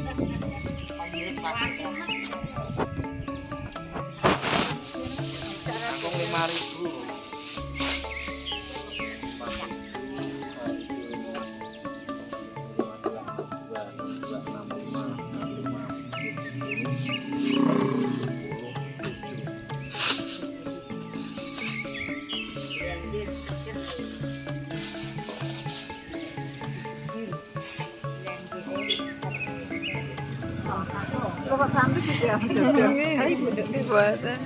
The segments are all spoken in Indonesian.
Aku 5.000. Bapak sampai gitu ya. Ibu dibuatan.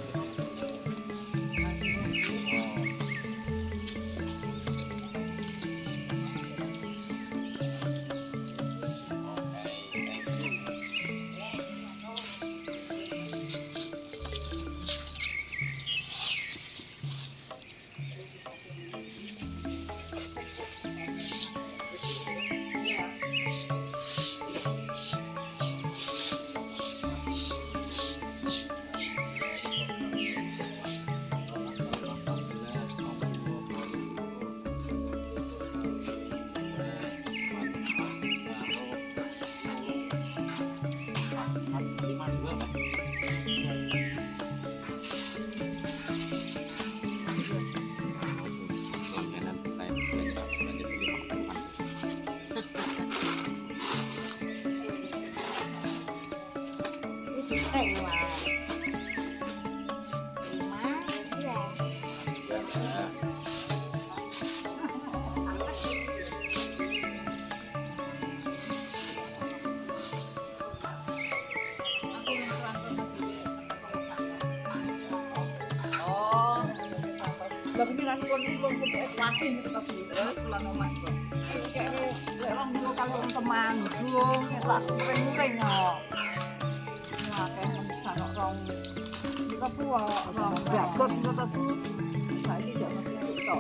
Tapi ini nanti kalau mati terus lama mas kok. Kayak orang dulu kalau Temanggung tak kering-kering kok. Nah, kayak bisa orang kita buat orang jabut kita tuh. Saya tidak masih itu.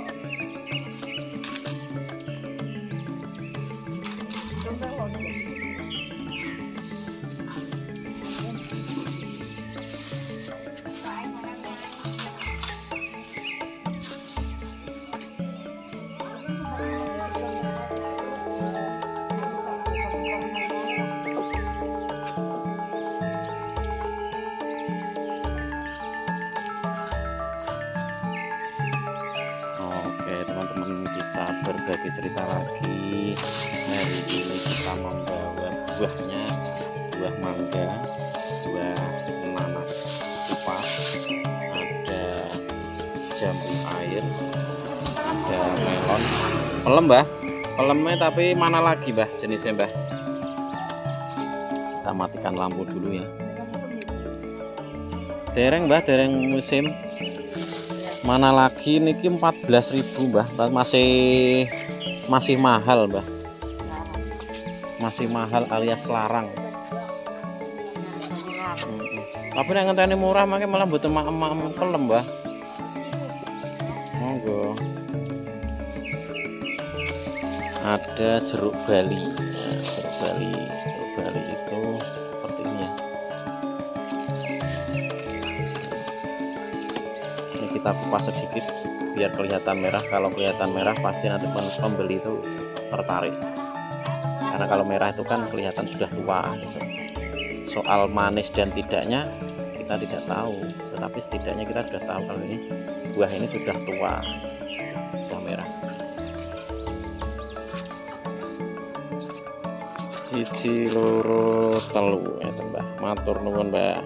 Contoh loh. Teman-teman, kita berbagi cerita lagi. Hari ini kita membawa buahnya, buah mangga, buah nanas kupas, ada jambu air, ada melon, pelem mbah, pelemnya tapi mana lagi mbah jenisnya mbah? Kita matikan lampu dulu ya. Dereng mbah, dereng musim. Mana lagi niki 14.000 mbah, masih mahal mbah, masih mahal alias larang. Tapi nek ngenteni murah makanya malah mboten emak-emak kelem mbah. Monggo. Ada jeruk Bali. Nah, jeruk Bali itu seperti ini ya. Kita kupas sedikit biar kelihatan merah. Kalau kelihatan merah pasti nanti pembeli itu tertarik, karena kalau merah itu kan kelihatan sudah tua gitu. Soal manis dan tidaknya kita tidak tahu, tetapi setidaknya kita sudah tahu kalau ini buah ini sudah tua, sudah merah. Siji loro telu ya mbah, matur nuwun mbah.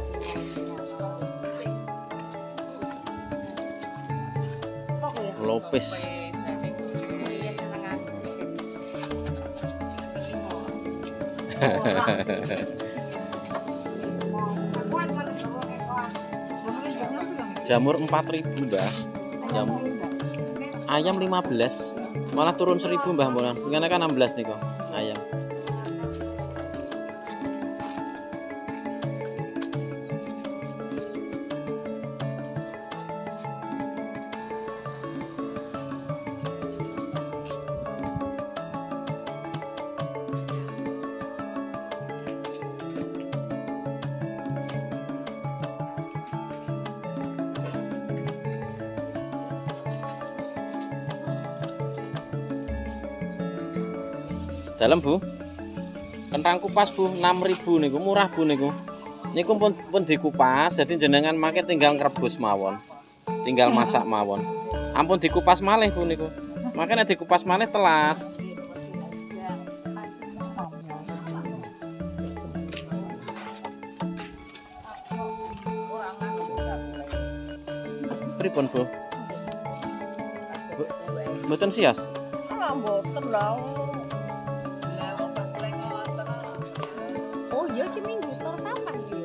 Lopis. Jamur 4.000 mbah. Ayam 15. Malah turun 1.000 mbah mboten. Ngene kan 16 nih kok ayam. Dalam Bu, Kentang kupas Bu 6.000 niku, murah Bu niku. Niku pun dikupas, jadi jenengan make tinggal ngrebus mawon. Tinggal masak mawon. Ampun dikupas malih Bu niku. Makanya dikupas malih telas. Pripun Bu? Mboten sias. Mboten lho. Oh iya iki minggu stor sampai iki.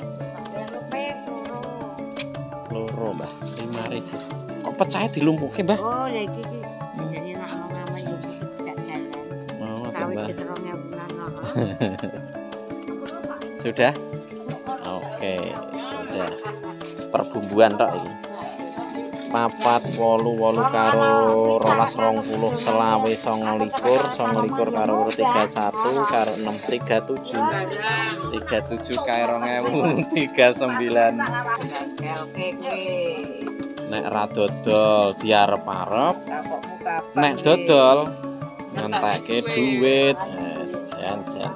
Loro Mbah, 5.000. Kok pecahnya dilumpuke Mbah? Oh ya iki jadi nak ngomong yo tidak jalan. Mau Kawit Mbah. keterongnya bulan no. Sudah? Oke, sudah. Perbumbuan tok iki. 4, 8, 8 karo 12, 20, selawe 29, 29 karo 31, karo 6, 37, 37 karo 2000, 39. Oke kuwi. Nek ra dodol diarep-arep, Kapokmu kapan? nek dodol ngentekke duit. Wes, jan.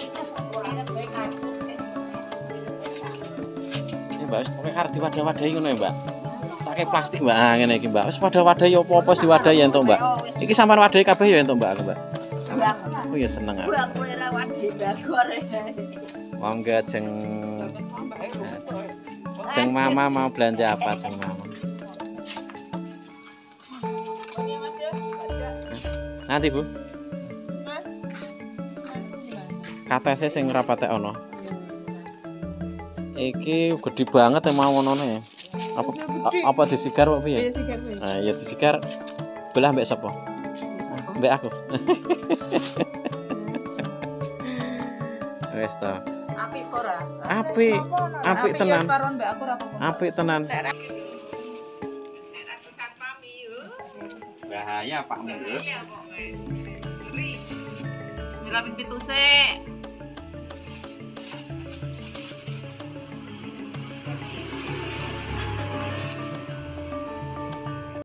Ini Mbak, wis pokoke arep diwadah-wadahi ngono ya, Mbak. Pakai plastik Mbak, ngene iki Mbak. Wis padha wadahi apa-apa diwadahi ya entuk Mbak. Iki sampean wadahi kabeh ya entuk Mbak aku Mbak. Oh ya seneng aku. Aku ora wadi bagore. Monggo jeng mama mau belanja apa jeng mama? Nanti Bu. KTC sing rapate ono. Iki gede banget ya mau onone. Apa disigar Pak piye? Nah, ya disigar belah mbek sapa? Mbek aku. Wes to. Apik ora? Apik tenan. Apik tenan. Bahaya Pak Mundur. Bismillah ping 7 sik.